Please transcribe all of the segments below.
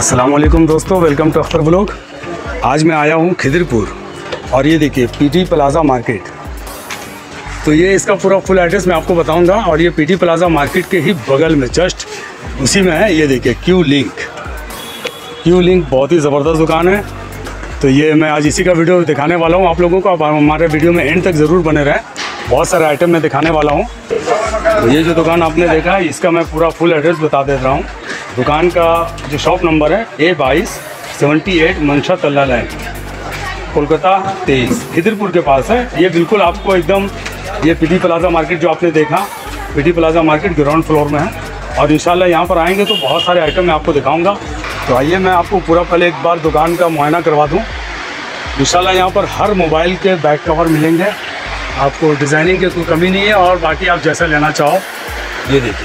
अस्सलाम वालेकुम दोस्तों, वेलकम टू अख्तर ब्लॉग। आज मैं आया हूँ खिदिरपुर और ये देखिए पीटी प्लाजा मार्केट। तो ये इसका पूरा फुल एड्रेस मैं आपको बताऊंगा और ये पीटी प्लाजा मार्केट के ही बगल में जस्ट उसी में है। ये देखिए क्यू लिंक बहुत ही ज़बरदस्त दुकान है। तो ये मैं आज इसी का वीडियो दिखाने वाला हूँ आप लोगों को। आप हमारे वीडियो में एंड तक ज़रूर बने रहें, बहुत सारे आइटम मैं दिखाने वाला हूँ। तो ये जो दुकान आपने देखा है इसका मैं पूरा फुल एड्रेस बता दे रहा हूँ। दुकान का जो शॉप नंबर है A2278 मंशा तल्ला लाइन, कोलकाता 23, खिदिरपुर के पास है। ये बिल्कुल आपको एकदम ये पीटी प्लाजा मार्केट जो आपने देखा, PT plaza market ground floor में है। और इंशाल्लाह यहाँ पर आएंगे तो बहुत सारे आइटम मैं आपको दिखाऊंगा। तो आइए मैं आपको पूरा पहले एक बार दुकान का मुआयना करवा दूँ। इंशाल्लाह यहाँ पर हर मोबाइल के बैक कवर मिलेंगे, आपको डिज़ाइनिंग की कोई कमी नहीं है। और बाकी आप जैसा लेना चाहो, ये देखिए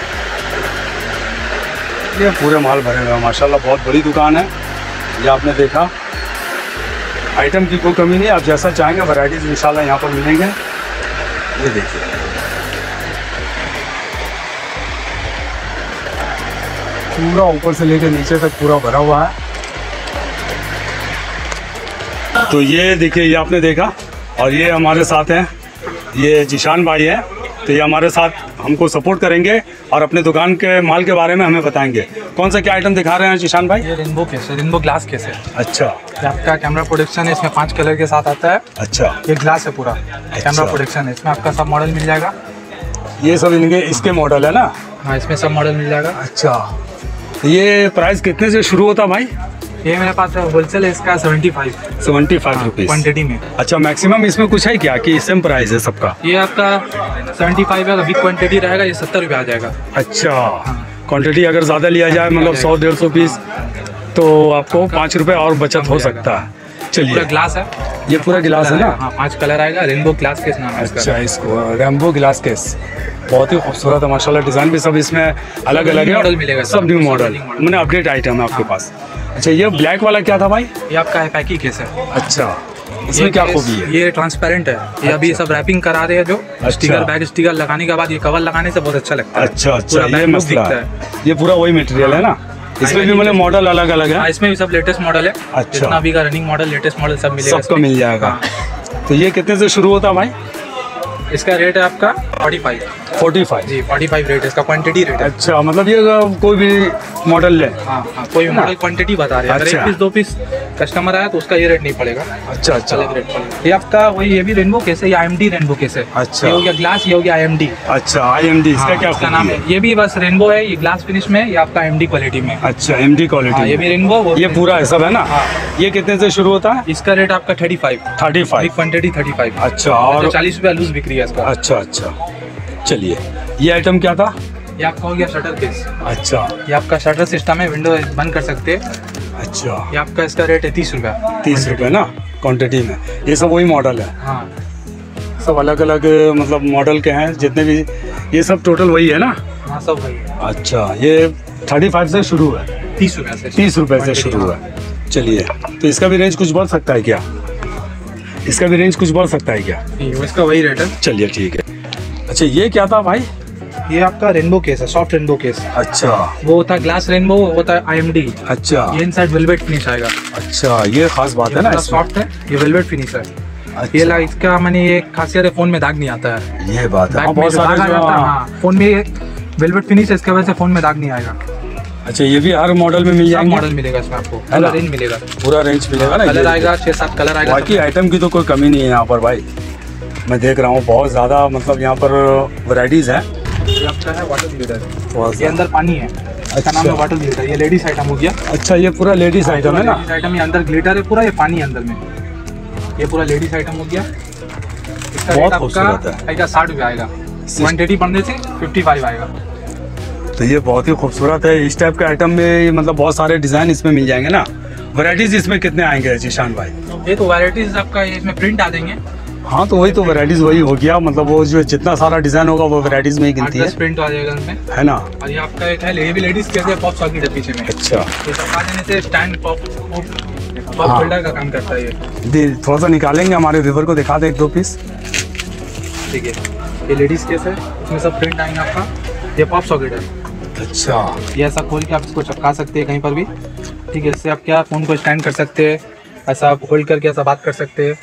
ये पूरे माल भरे हुए हैं माशाल्लाह। बहुत बड़ी दुकान है, ये आपने देखा। आइटम की कोई कमी नहीं है, आप जैसा चाहेंगे वैराइटीज़ इंशाल्लाह यहाँ पर मिलेंगे। ये देखिए पूरा ऊपर से लेकर नीचे तक पूरा भरा हुआ है। तो ये देखिए ये आपने देखा। और ये हमारे साथ हैं, ये जिशान भाई है। तो ये हमारे साथ हमको सपोर्ट करेंगे और अपने दुकान के माल के बारे में हमें बताएंगे। कौन सा क्या आइटम दिखा रहे हैं जिशान भाई? ये रेनबो केस है, रेनबो ग्लास केस है। अच्छा, ये आपका कैमरा प्रोटेक्शन है, इसमें 5 कलर के साथ आता है। अच्छा, ये ग्लास है पूरा, कैमरा प्रोटेक्शन है। इसमें आपका सब मॉडल मिल जाएगा। ये सब इनके इसके मॉडल है ना? हाँ, इसमें सब मॉडल मिल जाएगा। अच्छा, तो ये प्राइस कितने से शुरू होता भाई? ये मेरे पास होलसेल है इसका 75 रुपीज़ क्वान्टिटी में। अच्छा, मैक्सिमम इसमें कुछ है क्या कि सेम प्राइस है सबका? ये आपका 75 है, अभी क्वान्टिटी रहेगा ये 70 रुपये आ जाएगा। अच्छा, क्वांटिटी अगर ज़्यादा लिया जाए मतलब 100-150 पीस तो आपको 5 रुपये और बचत हो सकता है। चलिए, पूरा ग्लास है, ये पूरा ग्लास है ना? हाँ, 5 कलर आएगा। रेनबो ग्लास केस नाम है इसका। अच्छा, इसको रेनबो ग्लास केस बहुत ही खूबसूरत है माशाल्लाह। डिज़ाइन भी सब इसमें अलग अलग है, मॉडल मिलेगा, सब न्यू मॉडल, मैंने अपडेट आइटम है आपके पास। अच्छा, ये ब्लैक वाला क्या था भाई? ये आपका है पैकी केस है। अच्छा, इसमें क्या खूबी है? ये ट्रांसपेरेंट है। ये अभी सब रैपिंग करा रहे हैं जो स्टिकर, बैग स्टिकर लगाने के बाद ये कवर लगाने से बहुत अच्छा लगता है। अच्छा, ये मसला है। ये पूरा वही मटेरियल है ना? इसमें भी मतलब मॉडल अलग अलग है? इसमें भी सब लेटेस्ट मॉडल है। अच्छा, जितना अभी का रनिंग मॉडल, लेटेस्ट मॉडल सब मिलेगा, सबको मिल जाएगा। तो ये कितने से शुरू होता है भाई? इसका रेट है आपका 45 जी, 45 रेट है इसका, क्वांटिटी रेट है। अच्छा, मतलब ये कोई भी मॉडल ले? हाँ, कोई भी मॉडल क्वांटिटी बता रहे हैं। अगर 1 पीस 2 पीस कस्टमर आया तो उसका ये रेट नहीं पड़ेगा। अच्छा, अलग रेट पड़ेगा। ये आपका वही, ये भी रेनबो केस है, ये IMD रेनबो केस है। अच्छा, ये हो गया ग्लास, ये हो गया IMD। अच्छा, IMD इसका क्या इसका नाम है? ये भी बस रेनबो है, ये ग्लास फिनिश में, ये आपका MD क्वालिटी में। अच्छा, MD क्वालिटी। ये भी रेनबो, ये पूरा है सब है ना? ये कितने से शुरू होता है? इसका रेट आपका 35 क्वांटिटी 35। अच्छा, और 40 रुपया लूज बिक्री है इसका। अच्छा, चलिए, ये आइटम क्या था? ये आपका हो गया शटर केस। अच्छा, ये आपका शटर सिस्टम है, विंडो बंद कर सकते हैं। अच्छा, ये आपका इसका रेट है 30 रुपया। 30 रुपये ना क्वांटिटी में? ये सब वही मॉडल है? हाँ, सब अलग अलग मतलब मॉडल के हैं जितने भी, ये सब टोटल वही है ना? हाँ, सब वही है। अच्छा, ये 35 से शुरू है? 30 रुपया से। 30 रुपये से शुरू है। चलिए, तो इसका भी रेंज कुछ बढ़ सकता है क्या? इसका भी रेंज कुछ बढ़ सकता है क्या? इसका वही रेट है। चलिए, ठीक है। अच्छा, ये क्या था भाई? ये आपका रेनबो केस है, सॉफ्ट रेनबो केस। अच्छा, वो होता है ग्लास रेनबो, वो होता है IMD। अच्छा, ये इनसाइड वेलवेट फिनिश आएगा। अच्छा, ये खास बात है ना इसमें? सॉफ्ट है, ये वेलवेट फिनिश है। अच्छा, ये इसका मैंने ये खासियत है, फोन में दाग नहीं आता है। ये बात है। बहुत सारे फोन में वेलवेट फिनिश है, इसके वजह से फोन में दाग नहीं आएगा। अच्छा, ये भी हर मॉडल में मिल जाएंगे? मॉडल मिलेगा इसमें आपको, पूरा रेंज मिलेगा। पूरा रेंज मिलेगा ना? कलर आएगा 6-7 कलर आएगा। बाकी आइटम की तो कोई कमी नहीं है यहाँ पर भाई। मैं देख रहा हूँ बहुत ज़्यादा मतलब यहाँ पर वैराइटीज़ है। ये आपका है वाटर ग्लिटर, ये अंदर पानी है, इसका नाम है वाटर ग्लिटर। ये लेडीज आइटम हो गया। अच्छा, ये पूरा लेडीज आइटम है ना? लेडीज आइटम, ये अंदर ग्लिटर है पूरा, ये पानी अंदर में, ये पूरा लेडीज आइटम हो गया। इसका रेट आपका आएगा 60 रुपये आएगा, क्वांटिटी बढ़ने से 55 आएगा। तो ये बहुत ही खूबसूरत है। इस टाइप के आइटम में मतलब बहुत सारे डिज़ाइन इसमें मिल जाएंगे ना? वैराइटीज़ इसमें कितने आएंगे जिशान भाई? ये तो वैराइटीज़ आपका इसमें प्रिंट आ देंगे। हाँ, तो वही तो वैराइटीज़ वही हो गया, मतलब वो जो जितना सारा डिज़ाइन होगा वो वैराइटीज़ में ही गिनती है। प्रिंट आ जाएगा इसमें, है ना? और ये आपका एक है, ये भी लेडीज़ के पॉप सॉकेट है पीछे में। अच्छा, ये चपका देने से स्टैंड पॉप होल्डर का काम करता है ये। थोड़ा सा निकालेंगे, हमारे व्यूअर को दिखा दे 1-2 पीस। ठीक है, ये लेडीज़ केस है, इसमें सब प्रिंट आएंगे आपका। ये पॉप सॉकेट है, अच्छा, ये ऐसा खोल के आप इसको चिपका सकते हैं कहीं पर भी, ठीक है। इससे आप क्या फ़ोन को स्टैंड कर सकते हैं, ऐसा आप होल्ड करके ऐसा बात कर सकते हैं।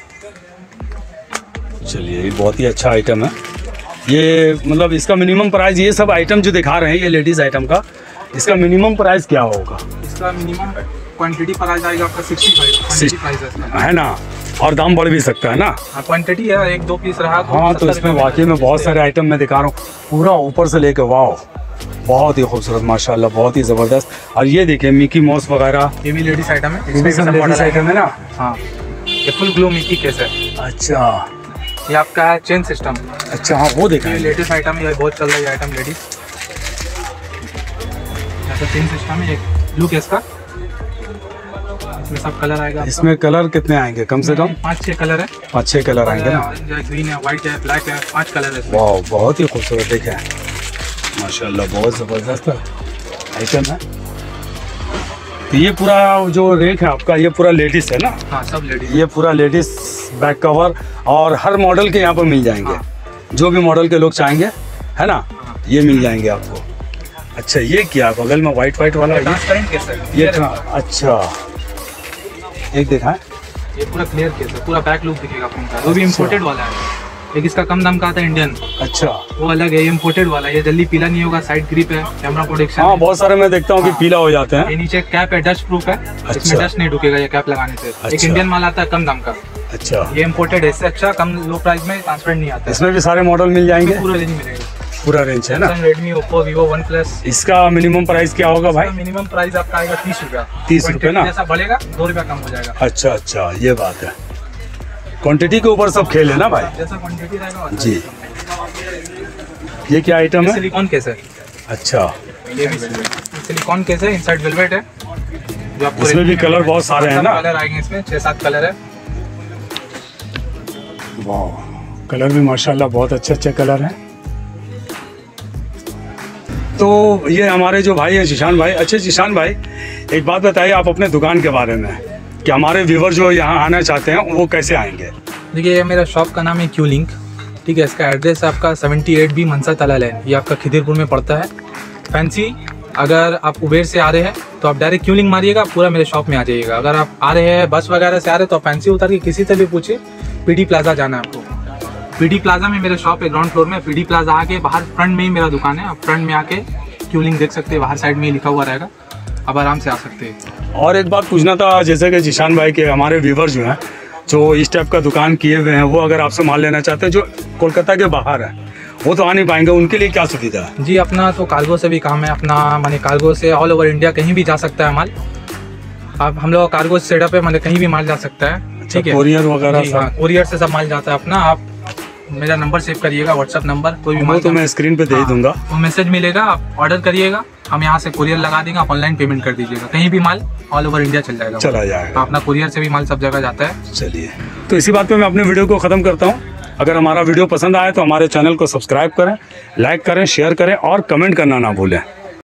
चलिए ये बहुत ही अच्छा आइटम है। ये मतलब इसका मिनिमम प्राइस, ये सब आइटम जो दिखा रहे हैं ये लेडीज़ आइटम का, इसका मिनिमम प्राइस क्या होगा? इसका मिनिमम क्वांटिटी प्राइस आएगा आपका 65 प्राइस है ना, और दाम बढ़ भी सकता है ना। क्वांटिटी है, 1-2 पीस रहा हाँ, तो इसमें वाकई में बहुत सारे आइटम मैं दिखा रहा हूँ, पूरा ऊपर से लेके, वाह बहुत ही खूबसूरत माशाल्लाह, बहुत ही ज़बरदस्त। और ये देखिए मिकी माउस वगैरह, ये भी लेडीज आइटम है, ये भी सब लेडीज आइटम है ना। हाँ, ये फुल ग्लो मिकी केस है। अच्छा, ये आपका है चेन सिस्टम। अच्छा हाँ, वो देखा ये है, लेटेस्ट आइटम, ये बहुत चल रहा है आइटम लेडीज। ऐसा चेन सिस्टम है, एक ब्लू केस का, इसमें सब कलर आएगा। इसमें कलर कितने आएंगे? कम से कम 5-6 कलर है। 5-6 कलर आएंगे ना। ऑरेंज है, ग्रीन है, व्हाइट है, ब्लैक है, 5 कलर है इसमें। वाह, बहुत ही खूबसूरत देखे माशाल्लाह, बहुत ज़बरदस्त आइटम है। तो ये पूरा जो रेक है आपका, ये पूरा लेडीज़ है ना? हाँ, सब लेडीज। ये पूरा लेडीज़ बैक कवर, और हर मॉडल के यहाँ पर मिल जाएंगे। हाँ। जो भी मॉडल के लोग चाहेंगे, है ना, ये मिल जाएंगे आपको। अच्छा, ये क्या बगल में वाइट वाला, ट्रांसपेरेंट केस है ये अच्छा, एक देखा है, ये पूरा क्लियर केस है, पूरा बैक लुक दिखेगा फोन का। वो भी इम्पोर्टेड वाला है, एक इसका कम दाम का आता है इंडियन। अच्छा, वो अलग है, ये इम्पोर्टेड वाला है, ये जल्दी पीला नहीं होगा, साइड ग्रिप है, कैमरा प्रोटेक्शन। हाँ, बहुत सारे मैं देखता हूँ कि पीला हो जाते हैं। ये नीचे कैप है, डस्ट प्रूफ है, इसमें डस्ट नहीं ढुकेगा ये कैप लगाने से। एक इंडियन माल आता है कम दाम का। अच्छा, ये इम्पोर्टेड है, इससे अच्छा कम लो प्राइस में ट्रांसपेरेंट नहीं आता है। इसमें भी सारे मॉडल मिल जाएंगे, पूरा रेंज मिलेगा, पूरा रेंज है ना। Redmi, Oppo, Vivo, OnePlus. इसका मिनिमम प्राइस क्या होगा भाई? मिनिमम प्राइस आपका आएगा 30 रुपया। 30 रुपये ना? जैसा बढ़ेगा 2 रुपया कम हो जाएगा। अच्छा अच्छा, ये बात है, क्वांटिटी के ऊपर सब खेल है ना भाई। जैसा क्वांटिटी रहेगा जी। ये क्या आइटम है? सिलिकॉन केस है। अच्छा, ये भी सिलिकॉन केस है, इनसाइड वेलवेट है। जो आपको इसमें भी कलर बहुत सारे हैं ना? कलर आएंगे इसमें, 6-7 कलर है। वाह, कलर भी माशाल्लाह बहुत अच्छे कलर हैं। तो ये हमारे जो भाई हैं जिशान भाई। अच्छा जिशान भाई, एक बात बताइए आप अपने दुकान के बारे में, कि हमारे व्यूवर जो यहाँ आना चाहते हैं वो कैसे आएंगे? देखिए, ये मेरा शॉप का नाम है क्यू लिंक, ठीक है। इसका एड्रेस आपका 78B मनसा तला लेन, ये आपका खिदिरपुर में पड़ता है। फैंसी, अगर आप उबेर से आ रहे हैं तो आप डायरेक्ट क्यू लिंक मारिएगा, पूरा मेरे शॉप में आ जाइएगा। अगर आप आ रहे हैं बस वगैरह से आ रहे हैं तो फैंसी उतर के किसी से भी पूछिए, पीडी प्लाजा जाना है आपको। पीडी प्लाजा में मेरे शॉप है, ग्राउंड फ्लोर में। पीडी प्लाजा आके बाहर फ्रंट में ही मेरा दुकान है, आप फ्रंट में आके क्यू लिंक देख सकते हैं, बाहर साइड में ही लिखा हुआ रहेगा, आप आराम से आ सकते हैं। और एक बात पूछना था, जैसे कि जिशान भाई के हमारे व्यूवर जो हैं, जो इस टाइप का दुकान किए हुए हैं, वो अगर आपसे माल लेना चाहते हैं जो कोलकाता के बाहर है, वो तो आ नहीं पाएंगे, उनके लिए क्या सुविधा है? जी, अपना तो कार्गो से भी काम है अपना, माने कार्गो से ऑल ओवर इंडिया कहीं भी जा सकता है माल। आप हम लोग कार्गो सेटअप है, माने कहीं भी माल जा सकता है, ठीक है। कोरियर वगैरह सब? हाँ, कोरियर से सब माल जाता है अपना। आप मेरा नंबर सेव करिएगा, व्हाट्सअप नंबर, कोई भी माल तो मैं स्क्रीन पे दे ही दूंगा, वो मैसेज मिलेगा, आप ऑर्डर करिएगा, हम यहाँ से कुरियर लगा देंगे, आप ऑनलाइन पेमेंट कर दीजिएगा, कहीं भी माल ऑल ओवर इंडिया चल जाएगा, चला जाएगा। अपना कुरियर से भी माल सब जगह जाता है। चलिए, तो इसी बात पे मैं अपने वीडियो को ख़त्म करता हूँ। अगर हमारा वीडियो पसंद आए तो हमारे चैनल को सब्सक्राइब करें, लाइक करें, शेयर करें और कमेंट करना ना भूलें।